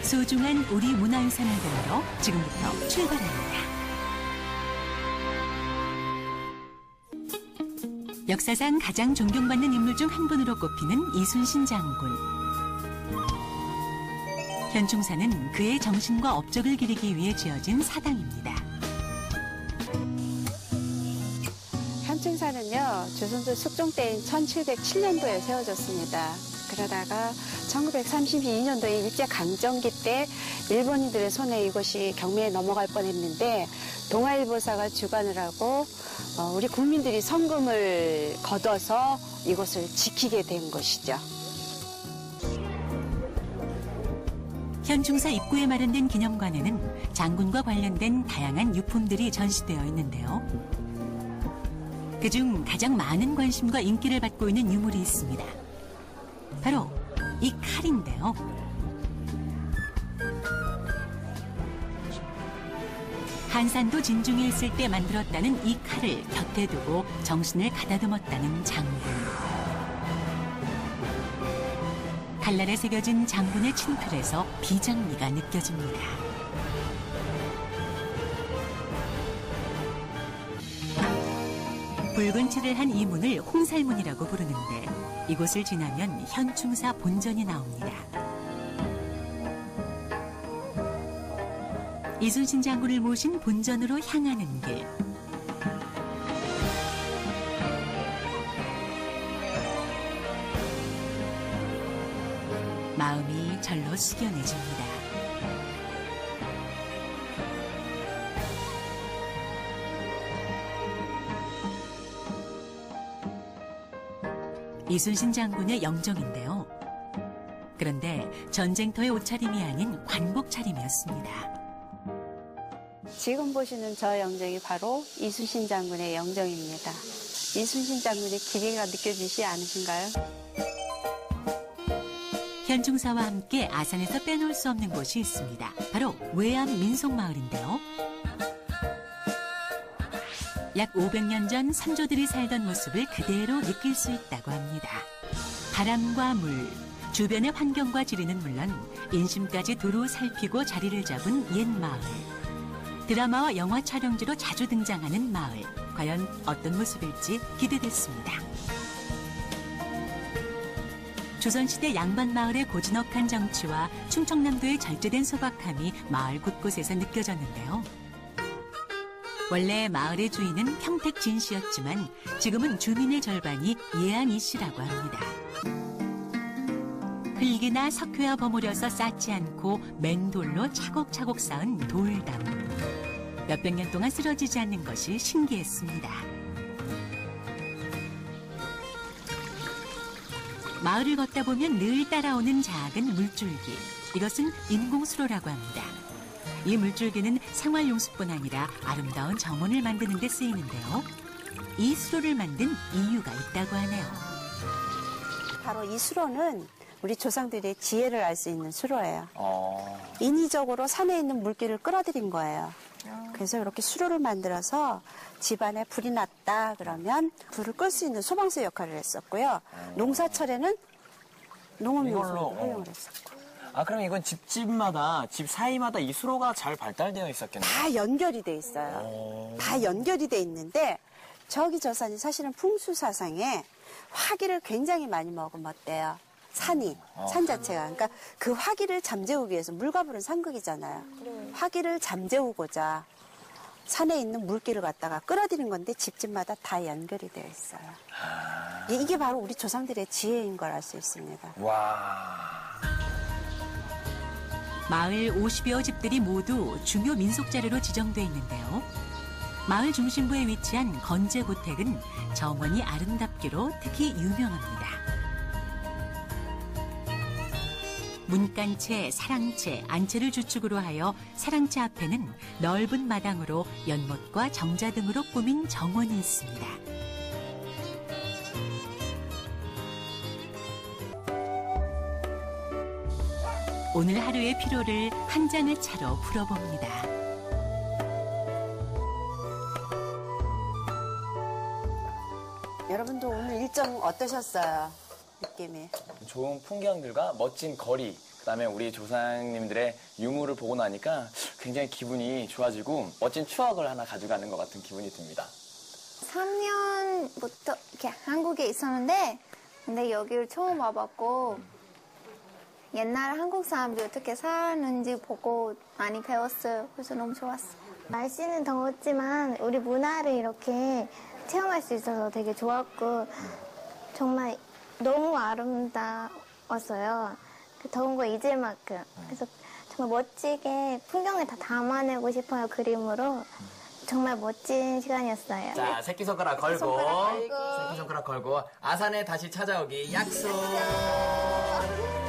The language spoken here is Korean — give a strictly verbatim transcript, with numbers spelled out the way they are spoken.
소중한 우리 문화유산을 배우러 지금부터 출발합니다. 역사상 가장 존경받는 인물 중 한 분으로 꼽히는 이순신 장군. 현충사는 그의 정신과 업적을 기리기 위해 지어진 사당입니다. 현충사는요, 조선조 숙종 때인 천칠백칠 년도에 세워졌습니다. 그러다가 천구백삼십이 년도에 일제강점기 때 일본인들의 손에 이곳이 경매에 넘어갈 뻔했는데 동아일보사가 주관을 하고 어, 우리 국민들이 성금을 걷어서 이곳을 지키게 된 것이죠. 현충사 입구에 마련된 기념관에는 장군과 관련된 다양한 유품들이 전시되어 있는데요. 그중 가장 많은 관심과 인기를 받고 있는 유물이 있습니다. 바로 이 칼인데요. 한산도 진중에 있을 때 만들었다는 이 칼을 곁에 두고 정신을 가다듬었다는 장군. 칼날에 새겨진 장군의 친필에서 비장미가 느껴집니다. 붉은 칠을 한 이 문을 홍살문이라고 부르는데 이곳을 지나면 현충사 본전이 나옵니다. 이순신 장군을 모신 본전으로 향하는 길. 마음이 절로 숙연해집니다. 이순신 장군의 영정인데요. 그런데 전쟁터의 옷차림이 아닌 관복 차림이었습니다. 지금 보시는 저 영정이 바로 이순신 장군의 영정입니다. 이순신 장군의 기계가 느껴지지 않으신가요? 현충사와 함께 아산에서 빼놓을 수 없는 곳이 있습니다. 바로 외암 민속마을인데요. 약 오백 년 전 선조들이 살던 모습을 그대로 느낄 수 있다고 합니다. 바람과 물, 주변의 환경과 지리는 물론 인심까지 두루 살피고 자리를 잡은 옛 마을. 드라마와 영화 촬영지로 자주 등장하는 마을. 과연 어떤 모습일지 기대됐습니다. 조선시대 양반마을의 고즈넉한 정취와 충청남도의 절제된 소박함이 마을 곳곳에서 느껴졌는데요. 원래 마을의 주인은 평택 진 씨였지만 지금은 주민의 절반이 예안 이 씨라고 합니다. 흙이나 석회와 버무려서 쌓지 않고 맹돌로 차곡차곡 쌓은 돌담. 몇백 년 동안 쓰러지지 않는 것이 신기했습니다. 마을을 걷다 보면 늘 따라오는 작은 물줄기. 이것은 인공수로라고 합니다. 이 물줄기는 생활용수뿐 아니라 아름다운 정원을 만드는 데 쓰이는데요. 이 수로를 만든 이유가 있다고 하네요. 바로 이 수로는 우리 조상들의 지혜를 알 수 있는 수로예요. 어... 인위적으로 산에 있는 물기를 끌어들인 거예요. 그래서 이렇게 수로를 만들어서 집안에 불이 났다 그러면 불을 끌 수 있는 소방서 역할을 했었고요. 농사철에는 농업용수로 활용을 했었고. 아, 그럼 이건 집집마다, 집 사이마다 이 수로가 잘 발달되어 있었겠네요. 다 연결이 돼 있어요. 오... 다 연결이 돼 있는데 저기 저 산이 사실은 풍수사상에 화기를 굉장히 많이 머금었대요. 산이, 어. 산 자체가. 그러니까 그 화기를 잠재우기 위해서 물과불은 상극이잖아요. 그래. 화기를 잠재우고자 산에 있는 물기를 갖다가 끌어들인 건데 집집마다 다 연결이 되어 있어요. 아... 이게 바로 우리 조상들의 지혜인 걸 알 수 있습니다. 와... 마을 오십여 집들이 모두 중요 민속 자료로 지정돼 있는데요. 마을 중심부에 위치한 건제고택은 정원이 아름답기로 특히 유명합니다. 문간채, 사랑채, 안채를 주축으로 하여 사랑채 앞에는 넓은 마당으로 연못과 정자 등으로 꾸민 정원이 있습니다. 오늘 하루의 피로를 한 잔의 차로 풀어봅니다. 여러분도 오늘 일정 어떠셨어요? 느낌이. 좋은 풍경들과 멋진 거리, 그다음에 우리 조상님들의 유물을 보고 나니까 굉장히 기분이 좋아지고 멋진 추억을 하나 가져가는 것 같은 기분이 듭니다. 삼 년부터 이렇게 한국에 있었는데 근데 여기를 처음 와봤고 옛날 한국 사람들이 어떻게 사는지 보고 많이 배웠어요. 그래서 너무 좋았어요. 날씨는 더웠지만 우리 문화를 이렇게 체험할 수 있어서 되게 좋았고 정말 너무 아름다웠어요. 그 더운 거 잊을 만큼. 그래서 정말 멋지게 풍경을 다 담아내고 싶어요, 그림으로. 정말 멋진 시간이었어요. 자, 새끼손가락 걸고, 새끼손가락 걸고. 새끼손가락 걸고, 아산에 다시 찾아오기 약속.